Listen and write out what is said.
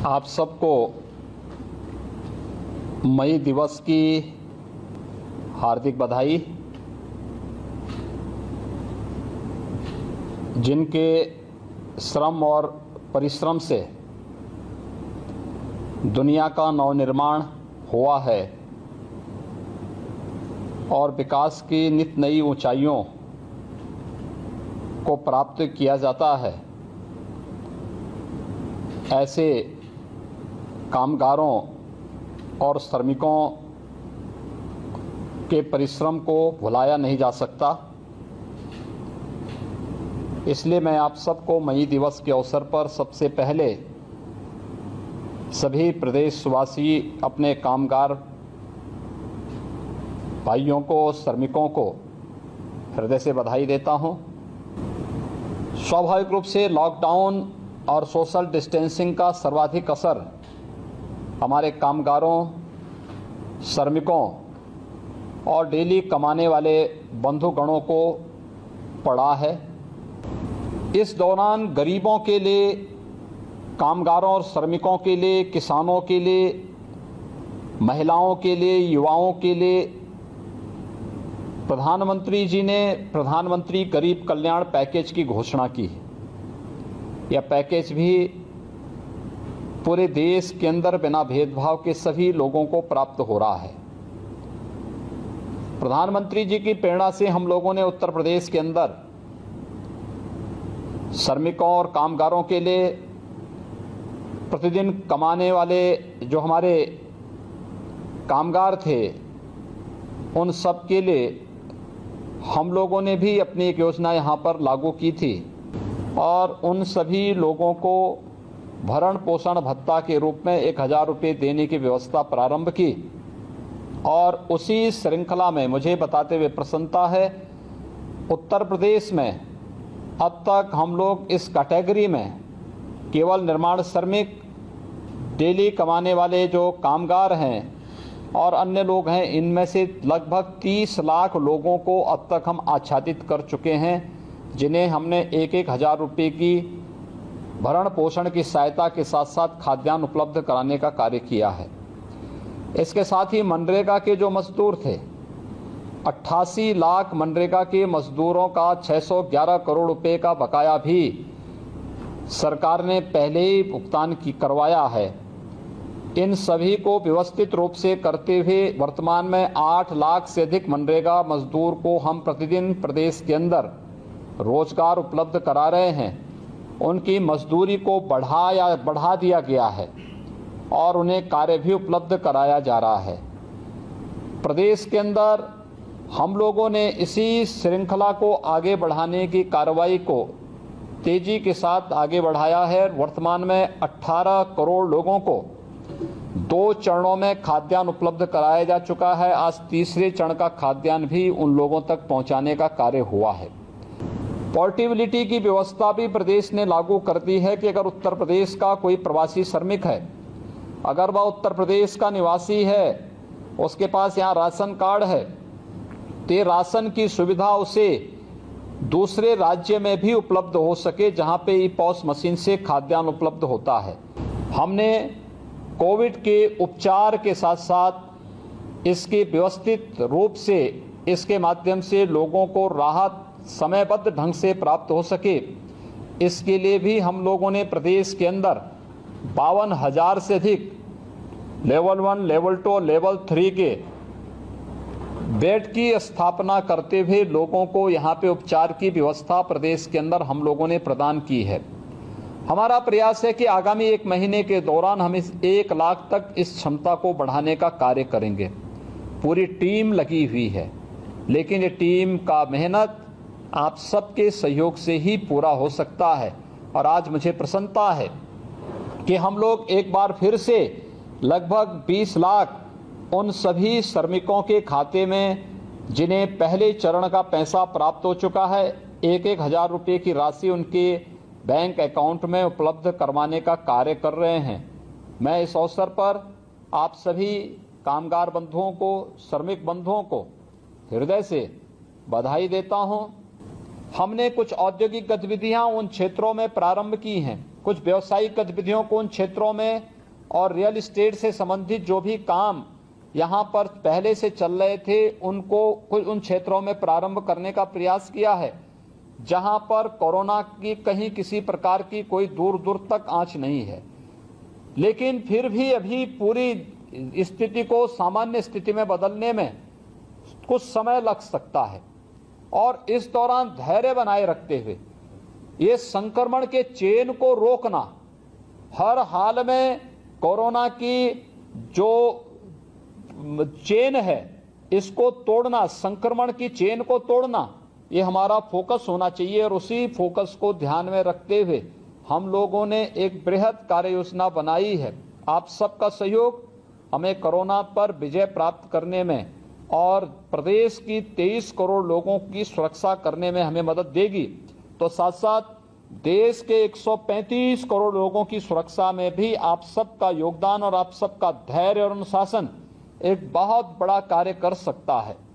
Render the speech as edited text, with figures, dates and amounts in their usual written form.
आप सबको मई दिवस की हार्दिक बधाई। जिनके श्रम और परिश्रम से दुनिया का नवनिर्माण हुआ है और विकास की नित नई ऊंचाइयों को प्राप्त किया जाता है, ऐसे कामगारों और श्रमिकों के परिश्रम को भुलाया नहीं जा सकता। इसलिए मैं आप सबको मई दिवस के अवसर पर सबसे पहले सभी प्रदेशवासी अपने कामगार भाइयों को, श्रमिकों को हृदय से बधाई देता हूं। स्वाभाविक रूप से लॉकडाउन और सोशल डिस्टेंसिंग का सर्वाधिक असर हमारे कामगारों, श्रमिकों और डेली कमाने वाले बंधुगणों को पड़ा है। इस दौरान गरीबों के लिए, कामगारों और श्रमिकों के लिए, किसानों के लिए, महिलाओं के लिए, युवाओं के लिए प्रधानमंत्री जी ने प्रधानमंत्री गरीब कल्याण पैकेज की घोषणा की है। यह पैकेज भी पूरे देश के अंदर बिना भेदभाव के सभी लोगों को प्राप्त हो रहा है। प्रधानमंत्री जी की प्रेरणा से हम लोगों ने उत्तर प्रदेश के अंदर श्रमिकों और कामगारों के लिए, प्रतिदिन कमाने वाले जो हमारे कामगार थे, उन सब के लिए हम लोगों ने भी अपनी एक योजना यहाँ पर लागू की थी और उन सभी लोगों को भरण पोषण भत्ता के रूप में 1000 रुपये देने की व्यवस्था प्रारंभ की। और उसी श्रृंखला में मुझे बताते हुए प्रसन्नता है, उत्तर प्रदेश में अब तक हम लोग इस कैटेगरी में केवल निर्माण श्रमिक, डेली कमाने वाले जो कामगार हैं और अन्य लोग हैं, इनमें से लगभग 30 लाख लोगों को अब तक हम आच्छादित कर चुके हैं, जिन्हें हमने 1,000 रुपये की भरण पोषण की सहायता के साथ साथ खाद्यान्न उपलब्ध कराने का कार्य किया है। इसके साथ ही मनरेगा के जो मजदूर थे, 88 लाख मनरेगा के मजदूरों का 611 करोड़ रुपए का बकाया भी सरकार ने पहले ही भुगतान करवाया है। इन सभी को व्यवस्थित रूप से करते हुए वर्तमान में 8 लाख से अधिक मनरेगा मजदूर को हम प्रतिदिन प्रदेश के अंदर रोजगार उपलब्ध करा रहे हैं। उनकी मजदूरी को बढ़ा दिया गया है और उन्हें कार्य भी उपलब्ध कराया जा रहा है। प्रदेश के अंदर हम लोगों ने इसी श्रृंखला को आगे बढ़ाने की कार्रवाई को तेजी के साथ आगे बढ़ाया है। वर्तमान में 18 करोड़ लोगों को 2 चरणों में खाद्यान्न उपलब्ध कराया जा चुका है। आज तीसरे चरण का खाद्यान्न भी उन लोगों तक पहुंचाने का कार्य हुआ है। पोर्टेबिलिटी की व्यवस्था भी प्रदेश ने लागू कर दी है कि अगर उत्तर प्रदेश का कोई प्रवासी श्रमिक है, अगर वह उत्तर प्रदेश का निवासी है, उसके पास यहाँ राशन कार्ड है, तो राशन की सुविधा उसे दूसरे राज्य में भी उपलब्ध हो सके जहाँ पे ई-पॉस मशीन से खाद्यान्न उपलब्ध होता है। हमने कोविड के उपचार के साथ साथ इसके व्यवस्थित रूप से, इसके माध्यम से लोगों को राहत समयबद्ध ढंग से प्राप्त हो सके, इसके लिए भी हम लोगों ने प्रदेश के अंदर 52,000 से अधिक लेवल 1, लेवल 2, लेवल 3 के बेड की स्थापना करते हुए लोगों को यहाँ पे उपचार की व्यवस्था प्रदेश के अंदर हम लोगों ने प्रदान की है। हमारा प्रयास है कि आगामी 1 महीने के दौरान हम इस 1 लाख तक इस क्षमता को बढ़ाने का कार्य करेंगे। पूरी टीम लगी हुई है, लेकिन ये टीम का मेहनत आप सबके सहयोग से ही पूरा हो सकता है। और आज मुझे प्रसन्नता है कि हम लोग एक बार फिर से लगभग 20 लाख उन सभी श्रमिकों के खाते में, जिन्हें पहले चरण का पैसा प्राप्त हो चुका है, 1,000 रुपये की राशि उनके बैंक अकाउंट में उपलब्ध करवाने का कार्य कर रहे हैं। मैं इस अवसर पर आप सभी कामगार बंधुओं को, श्रमिक बंधुओं को हृदय से बधाई देता हूं। हमने कुछ औद्योगिक गतिविधियां उन क्षेत्रों में प्रारंभ की हैं, कुछ व्यावसायिक गतिविधियों को उन क्षेत्रों में और रियल एस्टेट से संबंधित जो भी काम यहाँ पर पहले से चल रहे थे उनको कुछ उन क्षेत्रों में प्रारंभ करने का प्रयास किया है जहाँ पर कोरोना की कहीं किसी प्रकार की कोई दूर दूर तक आंच नहीं है। लेकिन फिर भी अभी पूरी स्थिति को सामान्य स्थिति में बदलने में कुछ समय लग सकता है और इस दौरान धैर्य बनाए रखते हुए ये संक्रमण के चेन को रोकना, हर हाल में कोरोना की जो चेन है इसको तोड़ना, संक्रमण की चेन को तोड़ना, ये हमारा फोकस होना चाहिए। और उसी फोकस को ध्यान में रखते हुए हम लोगों ने एक बृहद कार्य योजना बनाई है। आप सबका सहयोग हमें कोरोना पर विजय प्राप्त करने में और प्रदेश की 23 करोड़ लोगों की सुरक्षा करने में हमें मदद देगी। तो साथ साथ देश के 135 करोड़ लोगों की सुरक्षा में भी आप सबका योगदान और आप सबका धैर्य और अनुशासन एक बहुत बड़ा कार्य कर सकता है।